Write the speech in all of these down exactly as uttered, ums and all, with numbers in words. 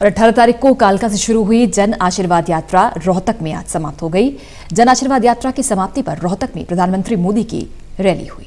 और अठारह तारीख को कालका से शुरू हुई जन आशीर्वाद यात्रा रोहतक में आज समाप्त हो गई। जन आशीर्वाद यात्रा की समाप्ति पर रोहतक में प्रधानमंत्री मोदी की रैली हुई।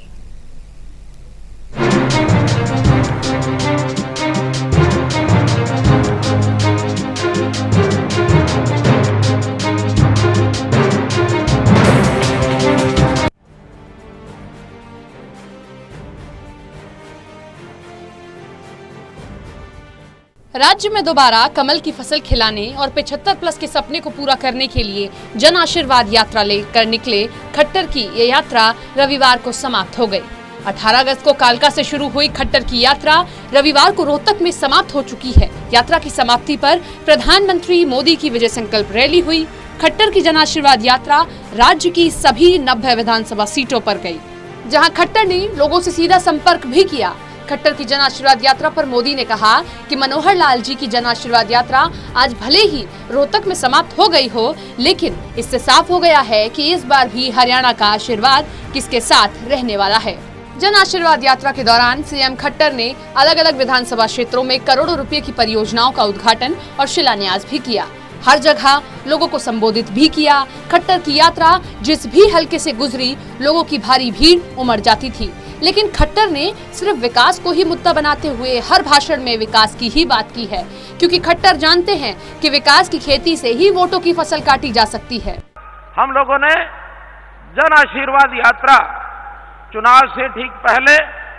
राज्य में दोबारा कमल की फसल खिलाने और पचहत्तर प्लस के सपने को पूरा करने के लिए जन आशीर्वाद यात्रा लेकर निकले खट्टर की ये यात्रा रविवार को समाप्त हो गई। अठारह अगस्त को कालका से शुरू हुई खट्टर की यात्रा रविवार को रोहतक में समाप्त हो चुकी है। यात्रा की समाप्ति पर प्रधानमंत्री मोदी की विजय संकल्प रैली हुई। खट्टर की जन आशीर्वाद यात्रा राज्य की सभी नब्बे विधानसभा सीटों पर गयी, जहाँ खट्टर ने लोगों से सीधा संपर्क भी किया। खट्टर की जन आशीर्वाद यात्रा पर मोदी ने कहा कि मनोहर लाल जी की जन आशीर्वाद यात्रा आज भले ही रोहतक में समाप्त हो गई हो, लेकिन इससे साफ हो गया है कि इस बार भी हरियाणा का आशीर्वाद किसके साथ रहने वाला है। जन आशीर्वाद यात्रा के दौरान सीएम खट्टर ने अलग अलग विधानसभा क्षेत्रों में करोड़ों रुपए की परियोजनाओं का उद्घाटन और शिलान्यास भी किया। हर जगह लोगों को संबोधित भी किया। खट्टर की यात्रा जिस भी हलके से गुजरी, लोगों की भारी भीड़ उमड़ जाती थी, लेकिन खट्टर ने सिर्फ विकास को ही मुद्दा बनाते हुए हर भाषण में विकास की ही बात की है, क्योंकि खट्टर जानते हैं कि विकास की खेती से ही वोटों की फसल काटी जा सकती है। हम लोगों ने जन आशीर्वाद यात्रा चुनाव से ठीक पहले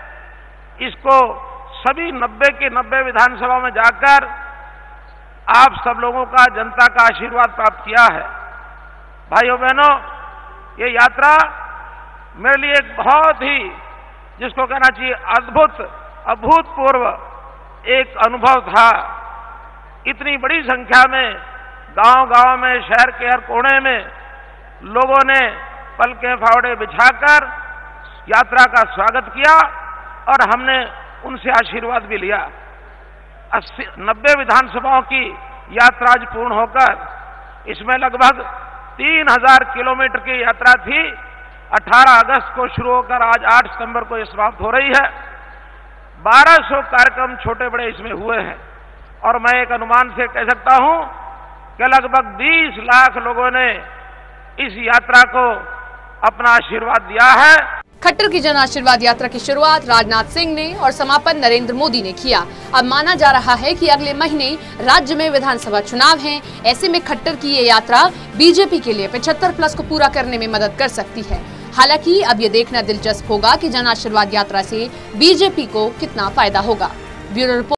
इसको सभी नब्बे के नब्बे विधानसभा में जाकर आप सब लोगों का, जनता का आशीर्वाद प्राप्त किया है। भाइयों बहनों, ये यात्रा मेरे लिए एक बहुत ही, जिसको कहना चाहिए, अद्भुत अभूतपूर्व एक अनुभव था। इतनी बड़ी संख्या में गांव-गांव में, शहर के हर कोने में लोगों ने पलके फावड़े बिछाकर यात्रा का स्वागत किया और हमने उनसे आशीर्वाद भी लिया। अस्सी नब्बे विधानसभाओं की यात्रा आज पूर्ण होकर इसमें लगभग तीन हजार किलोमीटर की यात्रा थी। अठारह अगस्त को शुरू होकर आज आठ सितंबर को ये समाप्त हो रही है। बारह सौ कार्यक्रम छोटे बड़े इसमें हुए हैं और मैं एक अनुमान से कह सकता हूं कि लगभग बीस लाख लोगों ने इस यात्रा को अपना आशीर्वाद दिया है। खट्टर की जन आशीर्वाद यात्रा की शुरुआत राजनाथ सिंह ने और समापन नरेंद्र मोदी ने किया। अब माना जा रहा है कि अगले महीने राज्य में विधानसभा चुनाव हैं। ऐसे में खट्टर की ये यात्रा बीजेपी के लिए पचहत्तर प्लस को पूरा करने में मदद कर सकती है। हालांकि अब ये देखना दिलचस्प होगा कि जन आशीर्वाद यात्रा से बीजेपी को कितना फायदा होगा। Bureau report.